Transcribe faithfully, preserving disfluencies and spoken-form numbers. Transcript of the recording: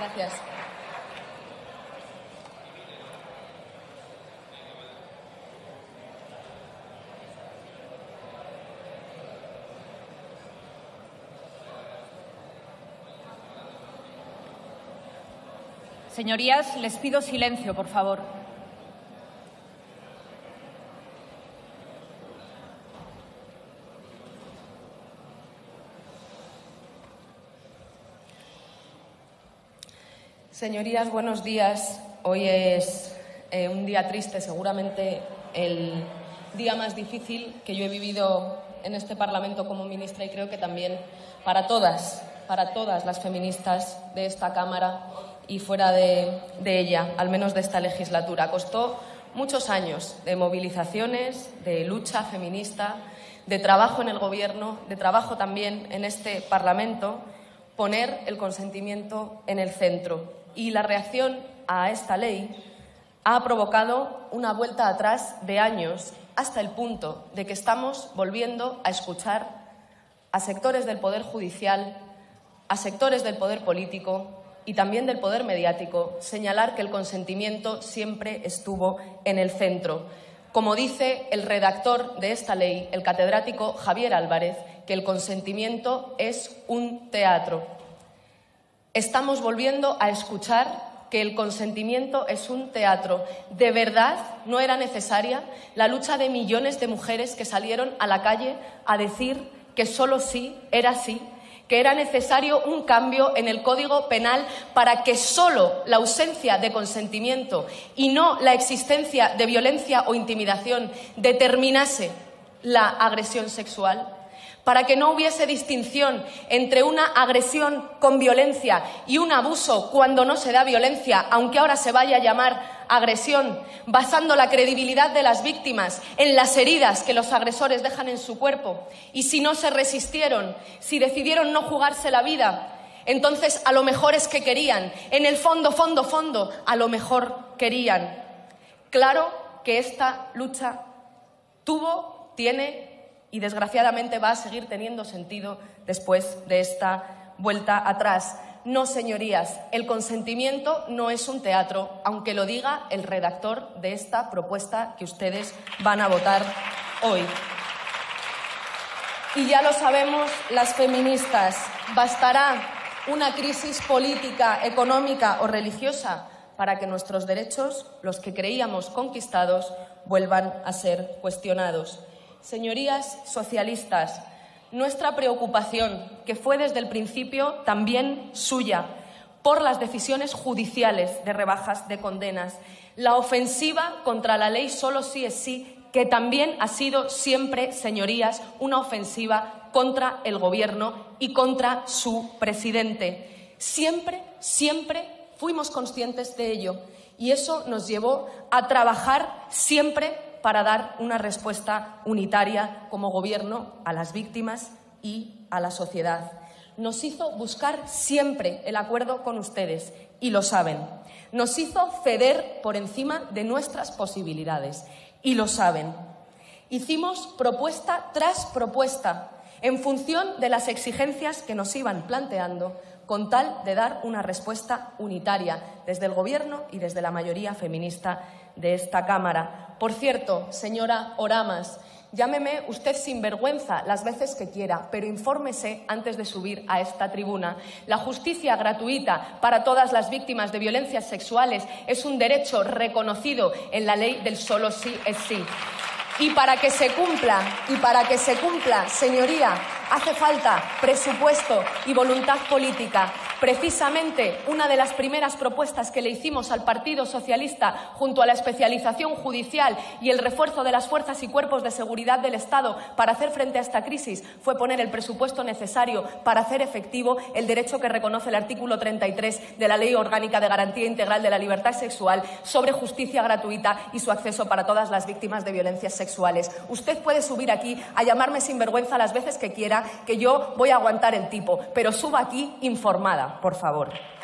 Gracias. Señorías, les pido silencio, por favor. Señorías, buenos días. Hoy es eh, un día triste, seguramente el día más difícil que yo he vivido en este Parlamento como ministra, y creo que también para todas, para todas las feministas de esta Cámara y fuera de, de ella, al menos de esta legislatura. Costó muchos años de movilizaciones, de lucha feminista, de trabajo en el Gobierno, de trabajo también en este Parlamento, poner el consentimiento en el centro. Y la reacción a esta ley ha provocado una vuelta atrás de años, hasta el punto de que estamos volviendo a escuchar a sectores del Poder Judicial, a sectores del poder político y también del poder mediático señalar que el consentimiento siempre estuvo en el centro. Como dice el redactor de esta ley, el catedrático Javier Álvarez, que el consentimiento es un teatro. Estamos volviendo a escuchar que el consentimiento es un teatro. ¿De verdad no era necesaria la lucha de millones de mujeres que salieron a la calle a decir que solo sí era sí? Que era necesario un cambio en el Código Penal para que solo la ausencia de consentimiento y no la existencia de violencia o intimidación determinase la agresión sexual, para que no hubiese distinción entre una agresión con violencia y un abuso cuando no se da violencia, aunque ahora se vaya a llamar agresión, basando la credibilidad de las víctimas en las heridas que los agresores dejan en su cuerpo. Y si no se resistieron, si decidieron no jugarse la vida, entonces a lo mejor es que querían, en el fondo, fondo, fondo, a lo mejor querían. Claro que esta lucha tuvo, tiene y desgraciadamente va a seguir teniendo sentido después de esta vuelta atrás. No, señorías, el consentimiento no es un teatro, aunque lo diga el redactor de esta propuesta que ustedes van a votar hoy. Y ya lo sabemos las feministas, bastará una crisis política, económica o religiosa para que nuestros derechos, los que creíamos conquistados, vuelvan a ser cuestionados. Señorías socialistas, nuestra preocupación, que fue desde el principio también suya, por las decisiones judiciales de rebajas de condenas, la ofensiva contra la ley solo sí es sí, que también ha sido siempre, señorías, una ofensiva contra el Gobierno y contra su presidente. Siempre, siempre fuimos conscientes de ello y eso nos llevó a trabajar siempre para dar una respuesta unitaria como Gobierno a las víctimas y a la sociedad. Nos hizo buscar siempre el acuerdo con ustedes, y lo saben. Nos hizo ceder por encima de nuestras posibilidades, y lo saben. Hicimos propuesta tras propuesta, en función de las exigencias que nos iban planteando, con tal de dar una respuesta unitaria desde el Gobierno y desde la mayoría feminista de esta Cámara. Por cierto, señora Oramas, llámeme usted sinvergüenza las veces que quiera, pero infórmese antes de subir a esta tribuna. La justicia gratuita para todas las víctimas de violencias sexuales es un derecho reconocido en la ley del solo sí es sí. Y para que se cumpla, y para que se cumpla, señoría, hace falta presupuesto y voluntad política. Precisamente una de las primeras propuestas que le hicimos al Partido Socialista, junto a la especialización judicial y el refuerzo de las fuerzas y cuerpos de seguridad del Estado para hacer frente a esta crisis, fue poner el presupuesto necesario para hacer efectivo el derecho que reconoce el artículo treinta y tres de la Ley Orgánica de Garantía Integral de la Libertad Sexual sobre justicia gratuita y su acceso para todas las víctimas de violencias sexuales. Usted puede subir aquí a llamarme sinvergüenza las veces que quiera, que yo voy a aguantar el tipo, pero suba aquí informada, por favor.